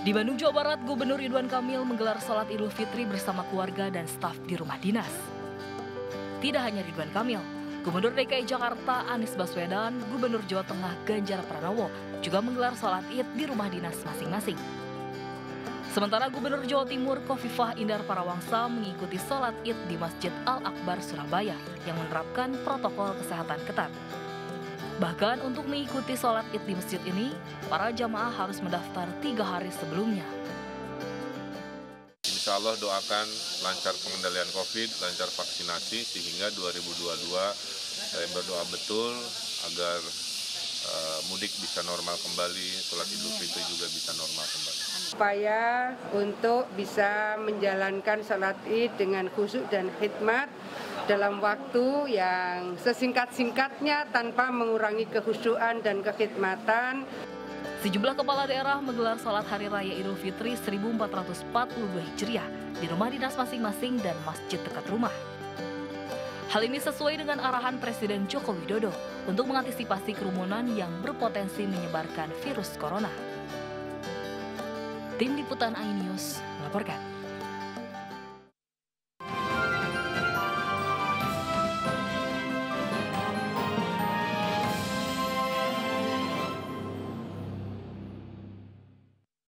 Di Bandung, Jawa Barat, Gubernur Ridwan Kamil menggelar sholat Idul Fitri bersama keluarga dan staf di rumah dinas. Tidak hanya Ridwan Kamil, Gubernur DKI Jakarta Anies Baswedan, Gubernur Jawa Tengah Ganjar Pranowo juga menggelar sholat Id di rumah dinas masing-masing. Sementara Gubernur Jawa Timur Khofifah Indar Parawangsa mengikuti sholat Id di Masjid Al-Akbar Surabaya yang menerapkan protokol kesehatan ketat. Bahkan untuk mengikuti sholat Id di masjid ini, para jamaah harus mendaftar 3 hari sebelumnya. Insya Allah doakan lancar pengendalian COVID, lancar vaksinasi, sehingga 2022 saya berdoa betul agar mudik bisa normal kembali, sholat Idul Fitri juga bisa normal kembali. Supaya untuk bisa menjalankan sholat Id dengan khusyuk dan khidmat dalam waktu yang sesingkat-singkatnya tanpa mengurangi kekhusyuan dan kekhidmatan. Sejumlah kepala daerah menggelar sholat Hari Raya Idul Fitri 1442 Hijriah di rumah dinas masing-masing dan masjid dekat rumah. Hal ini sesuai dengan arahan Presiden Joko Widodo untuk mengantisipasi kerumunan yang berpotensi menyebarkan virus corona. Tim Liputan iNews melaporkan.